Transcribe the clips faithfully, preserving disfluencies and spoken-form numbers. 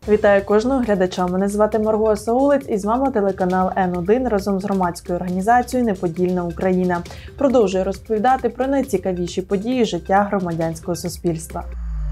Вітаю кожного глядача. Мене звати Марго Саулець і з вами телеканал Ен один разом з громадською організацією «Неподільна Україна». Продовжує розповідати про найцікавіші події життя громадянського суспільства.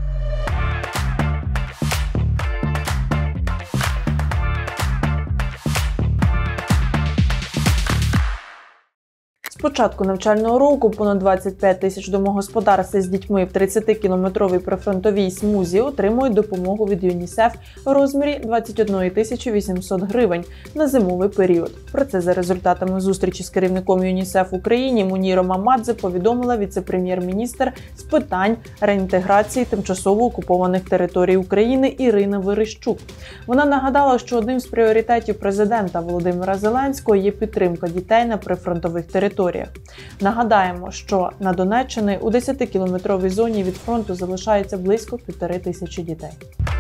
З початку навчального року понад двадцять п'ять тисяч домогосподарств з дітьми в тридцятикілометровій прифронтовій смузі отримують допомогу від ЮНІСЕФ у розмірі двадцять одної тисячі вісімсот гривень на зимовий період. Про це за результатами зустрічі з керівником ЮНІСЕФ в Україні Муніром Мамадзе повідомила віце-прем'єр-міністр з питань реінтеграції тимчасово окупованих територій України Ірина Верещук. Вона нагадала, що одним з пріоритетів президента Володимира Зеленського є підтримка дітей на прифронтових територіях. Нагадаємо, що на Донеччині у десятикілометровій зоні від фронту залишається близько півтори тисячі дітей.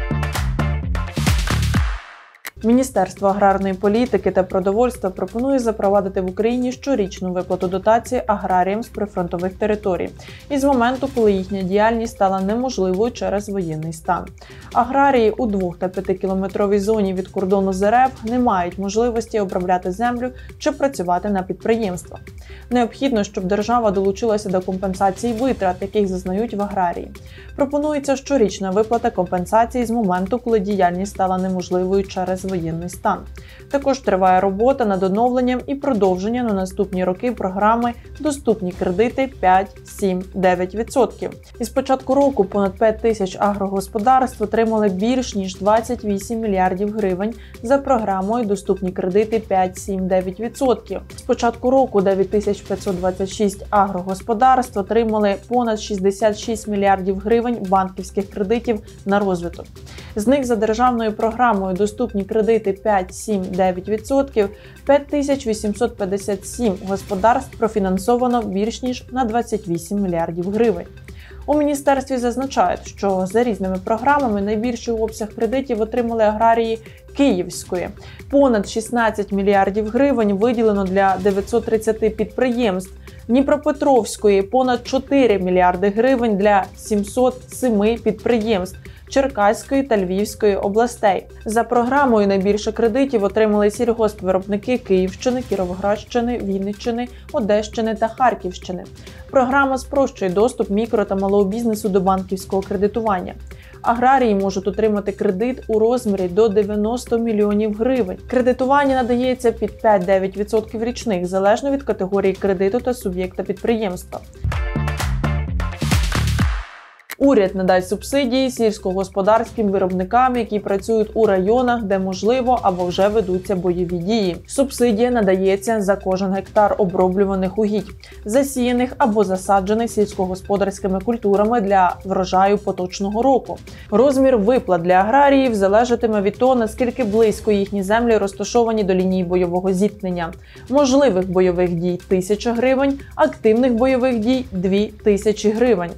Міністерство аграрної політики та продовольства пропонує запровадити в Україні щорічну виплату дотації аграріям з прифронтових територій із моменту, коли їхня діяльність стала неможливою через воєнний стан. Аграрії у двох- та п'ятикілометровій зоні від кордону з РФ не мають можливості обробляти землю чи працювати на підприємствах. Необхідно, щоб держава долучилася до компенсації витрат, яких зазнають в аграрії. Пропонується щорічна виплата компенсації з моменту, коли діяльність стала неможливою через воєнний стан. Також триває робота над оновленням і продовженням на наступні роки програми «Доступні кредити п'ять, сім, дев'ять відсотків». Із початку року понад п'ять тисяч агрогосподарств отримали більш ніж двадцять вісім мільярдів гривень за програмою «Доступні кредити п'ять, сім, дев'ять відсотків». З початку року дев'ять тисяч п'ятсот двадцять шість агрогосподарств отримали понад шістдесят шість мільярдів гривень банківських кредитів на розвиток. З них за державною програмою «Доступні кредити п'ять, сім, дев'ять відсотків» п'ять тисяч вісімсот п'ятдесят сім господарств профінансовано більш ніж на двадцять вісім мільярдів гривень. У міністерстві зазначають, що за різними програмами найбільший обсяг кредитів отримали аграрії Київської. Понад шістнадцять мільярдів гривень виділено для дев'ятсот тридцяти підприємств. Дніпропетровської – понад чотири мільярди гривень для сімсот семи підприємств. Черкаської та Львівської областей. За програмою найбільше кредитів отримали сільгоспвиробники Київщини, Кіровоградщини, Вінниччини, Одещини та Харківщини. Програма спрощує доступ мікро- та малого бізнесу до банківського кредитування. Аграрії можуть отримати кредит у розмірі до дев'яноста мільйонів гривень. Кредитування надається під п'ять-дев'ять відсотків річних, залежно від категорії кредиту та суб'єкта підприємства. Уряд надасть субсидії сільськогосподарським виробникам, які працюють у районах, де можливо або вже ведуться бойові дії. Субсидія надається за кожен гектар оброблюваних угідь, засіяних або засаджених сільськогосподарськими культурами для врожаю поточного року. Розмір виплат для аграріїв залежатиме від того, наскільки близько їхні землі розташовані до лінії бойового зіткнення. Можливих бойових дій – тисяча гривень, активних бойових дій – дві тисячі гривень.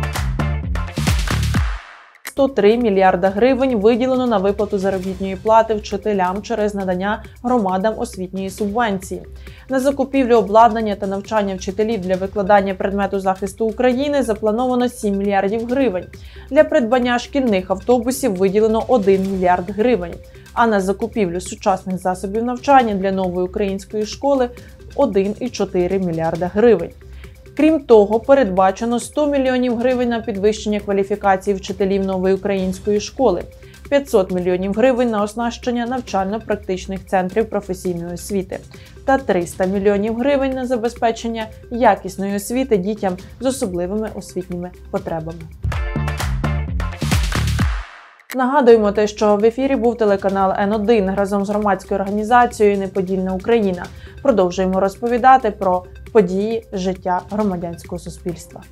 сто три мільярда гривень виділено на виплату заробітної плати вчителям через надання громадам освітньої субвенції. На закупівлю обладнання та навчання вчителів для викладання предмету захисту України заплановано сім мільярдів гривень. Для придбання шкільних автобусів виділено один мільярд гривень. А на закупівлю сучасних засобів навчання для нової української школи – один цілих чотири мільярда гривень. Крім того, передбачено сто мільйонів гривень на підвищення кваліфікації вчителів нової української школи, п'ятсот мільйонів гривень на оснащення навчально-практичних центрів професійної освіти та триста мільйонів гривень на забезпечення якісної освіти дітям з особливими освітніми потребами. Нагадуємо те, що в ефірі був телеканал Ен один разом з громадською організацією «Неподільна Україна». Продовжуємо розповідати про події життя громадянського суспільства.